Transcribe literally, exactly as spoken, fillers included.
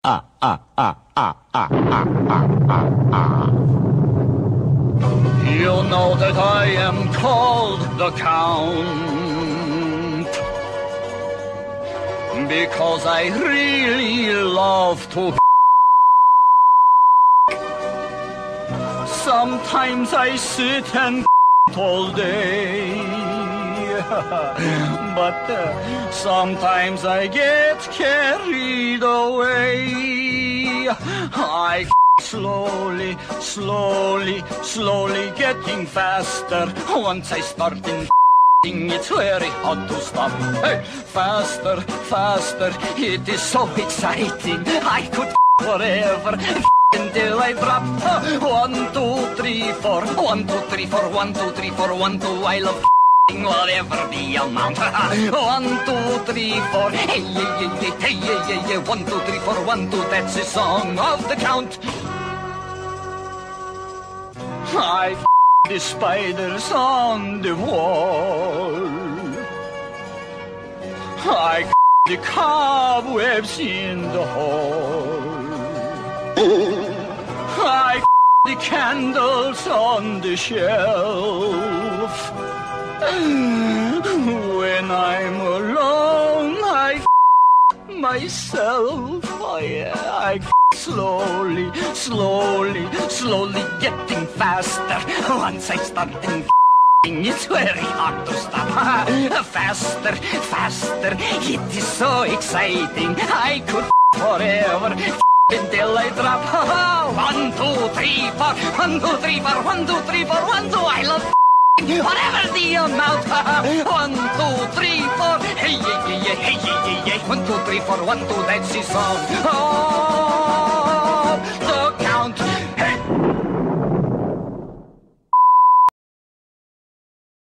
ah, ah, ah, ah, ah, ah, ah, ah. You know that I am called the Count, because I really love to. Sometimes I sit and all day, but uh, sometimes I get carried away. I slowly, slowly, slowly getting faster. Once I start in it's very hard to stop. Hey, faster, faster, it is so exciting. I could forever until I drop. One, two, three, four. One, two, three, four. One, two, three, four. One, two. I love whatever the amount. One, two, three, four. Hey, yeah, yeah, yeah, hey, yeah, yeah, yeah. One, two, three, four. One, two. That's the song of the Count. I f the spiders on the wall. I f the cobwebs in the hall. I f the candles on the shelf. When I'm alone, I f myself. I, I f slowly, slowly, slowly getting faster. Once I start in it's very hard to stop. Faster, faster, it is so exciting. I could forever until I drop. One, two, three, four. One, two, three, four. One, two, three, four. One, two. I love whatever the amount. One, two, three, four. Hey, yeah, yeah, yeah, hey, yeah, yeah, yeah. One, two, three, four. One, two. That's the song. Oh.